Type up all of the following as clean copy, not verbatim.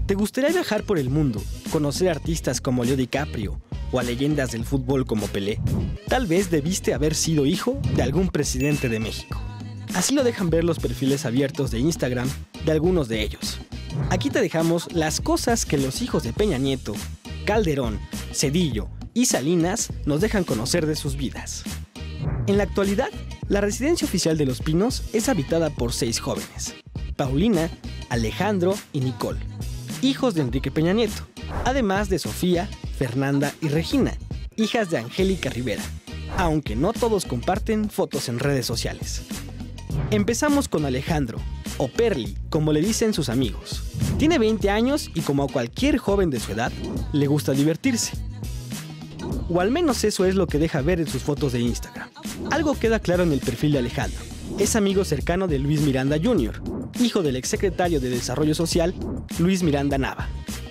¿Te gustaría viajar por el mundo, conocer artistas como Leo DiCaprio o a leyendas del fútbol como Pelé? Tal vez debiste haber sido hijo de algún presidente de México. Así lo dejan ver los perfiles abiertos de Instagram de algunos de ellos. Aquí te dejamos las cosas que los hijos de Peña Nieto, Calderón, Zedillo y Salinas nos dejan conocer de sus vidas. En la actualidad, la residencia oficial de Los Pinos es habitada por 6 jóvenes: Paulina, Alejandro y Nicole, hijos de Enrique Peña Nieto, además de Sofía, Fernanda y Regina, hijas de Angélica Rivera, aunque no todos comparten fotos en redes sociales. Empezamos con Alejandro, o Perli, como le dicen sus amigos. Tiene 20 años y, como a cualquier joven de su edad, le gusta divertirse. O al menos eso es lo que deja ver en sus fotos de Instagram. Algo queda claro en el perfil de Alejandro: es amigo cercano de Luis Miranda Jr., hijo del exsecretario de Desarrollo Social, Luis Miranda Nava.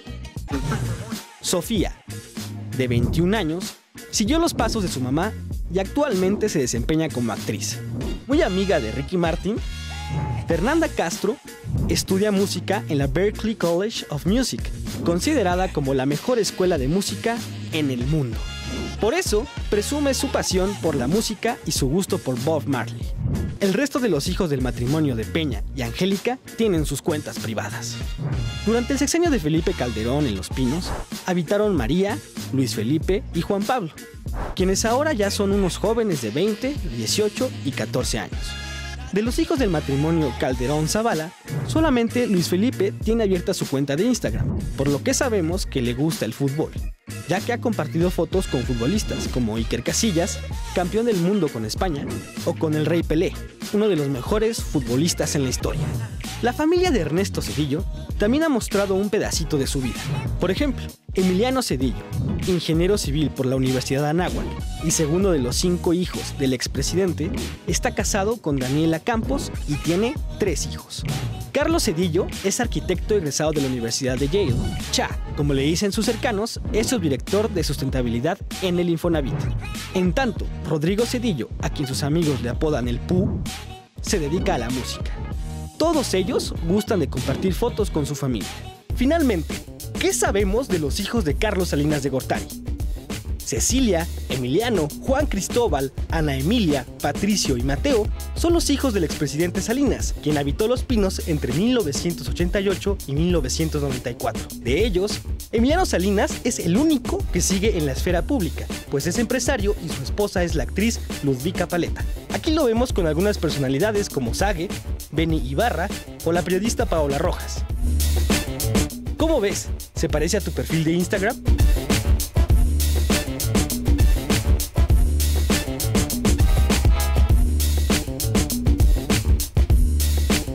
Sofía, de 21 años, siguió los pasos de su mamá y actualmente se desempeña como actriz. Muy amiga de Ricky Martin. Fernanda Castro estudia música en la Berklee College of Music, considerada como la mejor escuela de música en el mundo. Por eso, presume su pasión por la música y su gusto por Bob Marley. El resto de los hijos del matrimonio de Peña y Angélica tienen sus cuentas privadas. Durante el sexenio de Felipe Calderón en Los Pinos, habitaron María, Luis Felipe y Juan Pablo, quienes ahora ya son unos jóvenes de 20, 18 y 14 años. De los hijos del matrimonio Calderón-Zavala, solamente Luis Felipe tiene abierta su cuenta de Instagram, por lo que sabemos que le gusta el fútbol, ya que ha compartido fotos con futbolistas como Iker Casillas, campeón del mundo con España, o con el Rey Pelé, uno de los mejores futbolistas en la historia. La familia de Ernesto Zedillo también ha mostrado un pedacito de su vida. Por ejemplo, Emiliano Zedillo, ingeniero civil por la Universidad de Anáhuac y segundo de los 5 hijos del expresidente, está casado con Daniela Campos y tiene 3 hijos. Carlos Zedillo es arquitecto egresado de la Universidad de Yale. Cha, como le dicen sus cercanos, es subdirector de sustentabilidad en el Infonavit. En tanto, Rodrigo Zedillo, a quien sus amigos le apodan el Pu, se dedica a la música. Todos ellos gustan de compartir fotos con su familia. Finalmente, ¿qué sabemos de los hijos de Carlos Salinas de Gortari? Cecilia, Emiliano, Juan Cristóbal, Ana Emilia, Patricio y Mateo son los hijos del expresidente Salinas, quien habitó Los Pinos entre 1988 y 1994. De ellos, Emiliano Salinas es el único que sigue en la esfera pública, pues es empresario y su esposa es la actriz Ludvika Paleta. Aquí lo vemos con algunas personalidades como Sage, Benny Ibarra o la periodista Paola Rojas. ¿Cómo ves? ¿Se parece a tu perfil de Instagram?